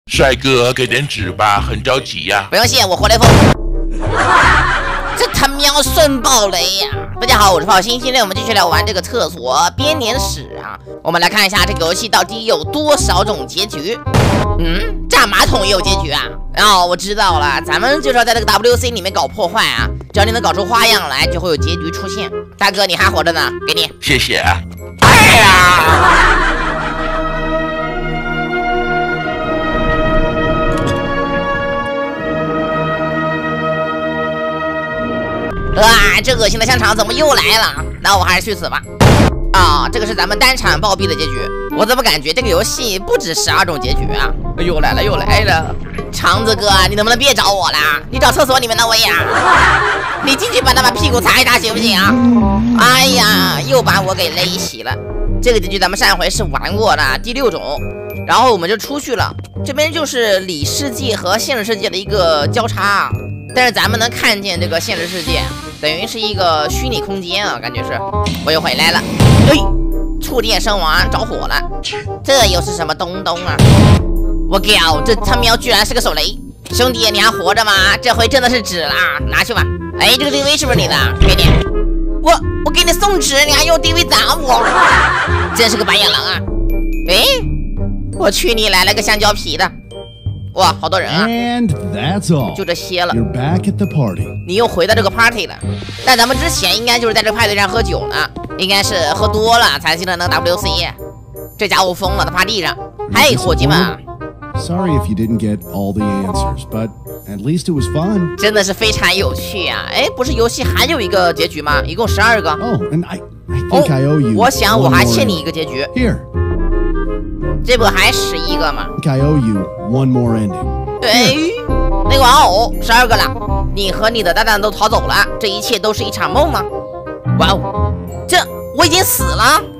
帅哥，给点纸吧，很着急呀。 不用谢，我活雷锋。这他喵顺爆雷呀！大家好，我是炮星，今天我们继续来玩这个厕所编年史啊。我们来看一下这个游戏到底有多少种结局。炸马桶也有结局啊！哦，我知道了，咱们就是要在这个 WC 里面搞破坏啊，只要你能搞出花样来，就会有结局出现。大哥，你还活着呢，给你， 谢谢啊。 哎呀！这恶心的香肠怎么又来了？那我还是去死吧。这个是咱们单场暴毙的结局。我怎么感觉这个游戏不止12种结局啊？又来了！肠子哥，你能不能别找我啦？你找厕所里面那位呀！你进去把他把屁股擦一擦行不行啊？哎呀，又把我给勒死了。这个结局咱们上回是玩过的第6种，然后我们就出去了。这边就是里世界和现实世界的一个交叉，但是咱们能看见这个现实世界。等于是一个虚拟空间啊，感觉是。我又回来了，触电身亡，着火了，这又是什么东东啊？我靠，这他喵居然是个手雷！兄弟，你还活着吗？这回真的是纸啦，拿去吧。哎，这个 DV 是不是你的？给你，我给你送纸，你还用 DV 砸我，真是个白眼狼啊！哎，我去你来了个香蕉皮的。哇，好多人啊！就这些了。你又回到这个 party 了，但咱们之前应该就是在这个派对上喝酒呢，应该是喝多了才能 WC。这家伙疯了，他趴地上。嘿，伙计们 ，Sorry if you didn't get all the answers, but at least it was fun. 真的是非常有趣啊！哎，不是游戏还有一个结局吗？一共12个。 Oh, and I think I owe you. 我想我还欠你一个结局。 Here. 这不还11个吗 I think I owe you one more ending. 哎，那个玩偶12个了，你和你的搭档都逃走了，这一切都是一场梦吗？哇哦，这我已经死了。